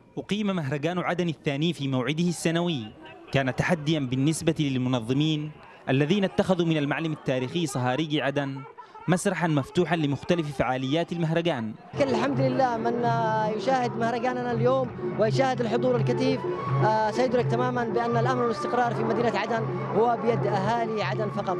أقيم مهرجان عدن الثاني في موعده السنوي. كان تحديا بالنسبة للمنظمين الذين اتخذوا من المعلم التاريخي صهاريج عدن مسرحا مفتوحا لمختلف فعاليات المهرجان. كل الحمد لله من يشاهد مهرجاننا اليوم ويشاهد الحضور الكثيف سيدرك تماما بأن الأمن والاستقرار في مدينة عدن هو بيد أهالي عدن فقط.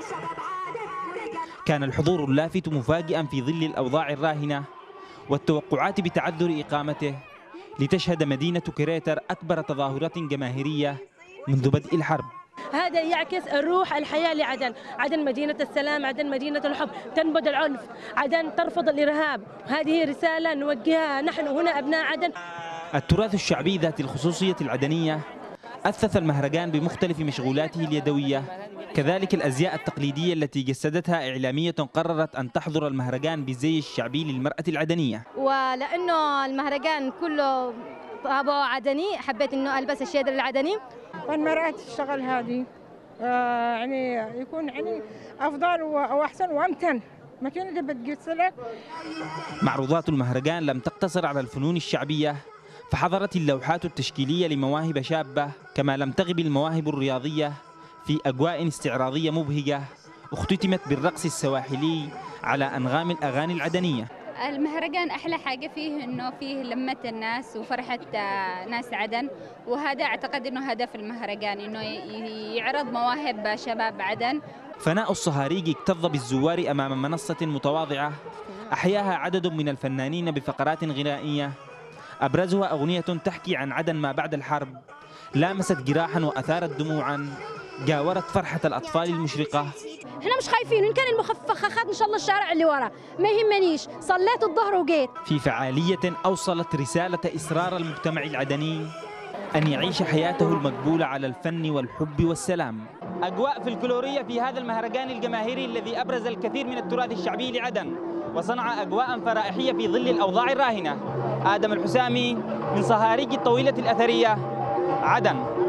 كان الحضور اللافت مفاجئا في ظل الأوضاع الراهنة والتوقعات بتعذر إقامته، لتشهد مدينة كريتر أكبر تظاهرات جماهيرية منذ بدء الحرب. هذا يعكس الروح الحياة لعدن، عدن مدينة السلام، عدن مدينة الحب، تنبذ العنف، عدن ترفض الإرهاب. هذه رسالة نوجهها نحن هنا أبناء عدن. التراث الشعبي ذات الخصوصية العدنية أثث المهرجان بمختلف مشغولاته اليدوية، كذلك الأزياء التقليدية التي جسدتها إعلامية قررت أن تحضر المهرجان بالزي الشعبي للمرأة العدنية. ولأنه المهرجان كله طابع عدني حبيت إنه ألبس الشيدر العدني. والمرأة تشتغل هذه يعني يكون يعني أفضل وأحسن وأمتن. ماكينة بتجسلك. معروضات المهرجان لم تقتصر على الفنون الشعبية، فحضرت اللوحات التشكيلية لمواهب شابة، كما لم تغب المواهب الرياضية في أجواء استعراضية مبهجة اختتمت بالرقص السواحلي على أنغام الأغاني العدنية. المهرجان أحلى حاجة فيه إنه فيه لمة الناس وفرحة ناس عدن، وهذا أعتقد إنه هدف المهرجان، إنه يعرض مواهب شباب عدن. فناء الصهاريج اكتظ بالزوار أمام منصة متواضعة أحياها عدد من الفنانين بفقرات غنائية، أبرزها أغنية تحكي عن عدن ما بعد الحرب، لامست جراحا وأثارت دموعا، جاورت فرحة الأطفال المشرقة. احنا مش خايفين، إن كان المخفخات إن شاء الله الشارع اللي ورا ما يهمنيش، صليت الظهر وجيت. في فعالية أوصلت رسالة إصرار المجتمع العدني أن يعيش حياته المقبولة على الفن والحب والسلام. أجواء فلكلورية في هذا المهرجان الجماهيري الذي أبرز الكثير من التراث الشعبي لعدن وصنع أجواء فرائحية في ظل الأوضاع الراهنة. آدم الحسامي من صهاريج الطويلة الأثرية، عدن.